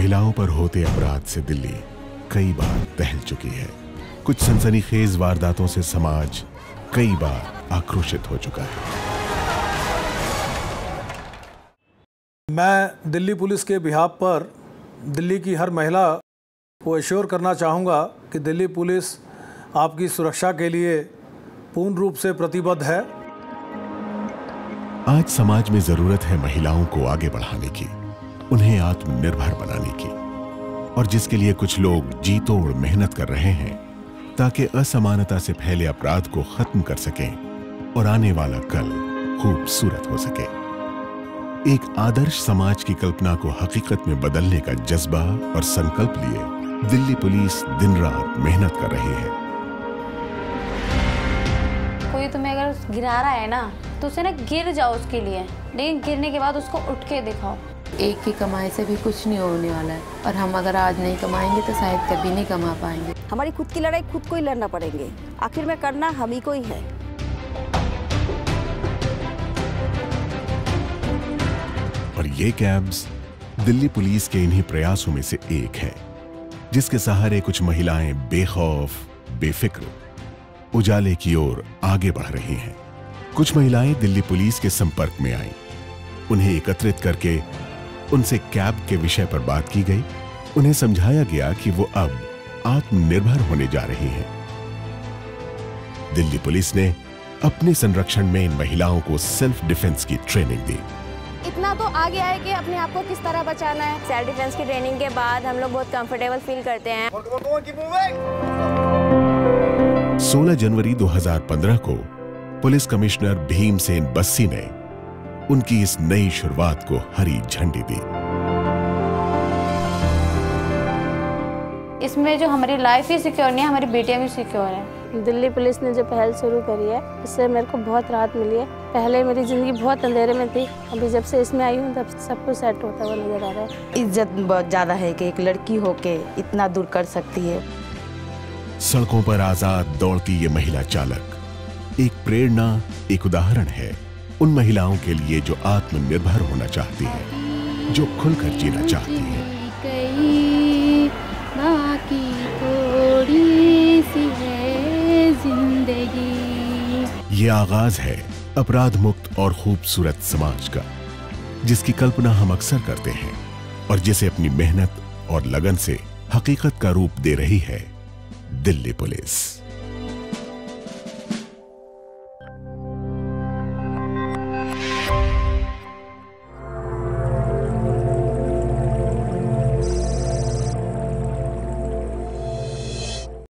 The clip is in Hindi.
महिलाओं पर होते अपराध से दिल्ली कई बार दहल चुकी है। कुछ सनसनीखेज वारदातों से समाज कई बार आक्रोशित हो चुका है। मैं दिल्ली पुलिस के बिहाफ पर दिल्ली की हर महिला को एश्योर करना चाहूँगा कि दिल्ली पुलिस आपकी सुरक्षा के लिए पूर्ण रूप से प्रतिबद्ध है। आज समाज में जरूरत है महिलाओं को आगे बढ़ाने की, उन्हें आत्मनिर्भर बनाने की, और जिसके लिए कुछ लोग जी तोड़ मेहनत कर रहे हैं ताकि असमानता से फैले अपराध को खत्म कर सकें और आने वाला कल खूबसूरत हो सके। एक आदर्श समाज की कल्पना को हकीकत में बदलने का जज्बा और संकल्प लिए दिल्ली पुलिस दिन रात मेहनत कर रही है। कोई तुम्हें अगर गिरा रहा है ना तो उसे ना गिर जाओ उसके लिए, लेकिन गिरने के बाद उसको उठ के दिखाओ। एक की कमाई से भी कुछ नहीं होने वाला है, और हम अगर आज नहीं कमाएंगे तो शायद कभी नहीं कमा पाएंगे। हमारी खुद की लड़ाई खुद को ही लड़ना पड़ेंगे, आखिर में करना हम ही को ही है। और ये कैब्स दिल्ली पुलिस के इन्हीं प्रयासों में से एक है, जिसके सहारे कुछ महिलाएं बेखौफ बेफिक्र उजाले की ओर आगे बढ़ रही हैं। कुछ महिलाएं दिल्ली पुलिस के संपर्क में आईं, उन्हें एकत्रित करके उनसे कैब के विषय पर बात की गई। उन्हें समझाया गया कि वो अब आत्मनिर्भर होने जा रही हैं। दिल्ली पुलिस ने अपने संरक्षण में इन महिलाओं को सेल्फ डिफेंस की ट्रेनिंग दी। इतना तो आगे आए कि अपने आप को किस तरह बचाना है। सेल्फ डिफेंस की ट्रेनिंग के बाद हम लोग बहुत कंफर्टेबल फील करते हैं। 16 जनवरी 2015 को पुलिस कमिश्नर भीमसेन बस्सी ने उनकी इस नई शुरुआत को हरी झंडी दी। इसमें जो हमारी लाइफ ही सिक्योर नहीं है, हमारी बेटियां भी सिक्योर है। दिल्ली पुलिस ने जो पहल शुरू करी है, इससे मेरे को बहुत राहत मिली है। पहले मेरी जिंदगी बहुत अंधेरे में थी, अभी जब से इसमें आई हूँ तब सब कुछ सेट होता हुआ नजर आ रहा है। इज्जत बहुत ज्यादा है कि एक लड़की होके इतना दूर कर सकती है। सड़कों पर आजाद दौड़ती ये महिला चालक एक प्रेरणा, एक उदाहरण है उन महिलाओं के लिए जो आत्मनिर्भर होना चाहती हैं, जो खुलकर जीना चाहती हैं। बाकी थोड़ी सी है जिंदगी। ये आगाज है अपराध मुक्त और खूबसूरत समाज का, जिसकी कल्पना हम अक्सर करते हैं और जिसे अपनी मेहनत और लगन से हकीकत का रूप दे रही है दिल्ली पुलिस।